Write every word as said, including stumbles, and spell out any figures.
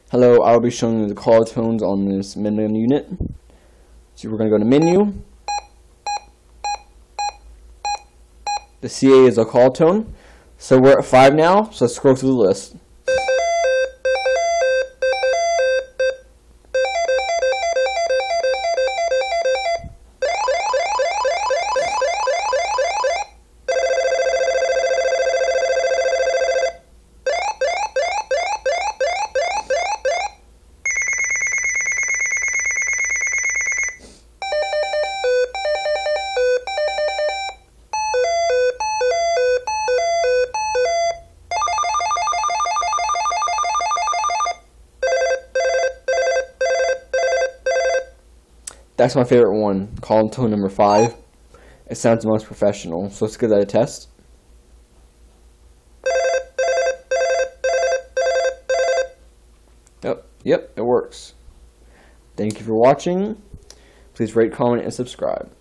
Hello, I'll be showing you the call tones on this Midland unit. So we're going to go to menu. The C A is a call tone. So we're at five now, so let's scroll through the list. That's my favorite one, call tone number five. It sounds the most professional, so let's give that a test. Yep, yep, it works. Thank you for watching. Please rate, comment, and subscribe.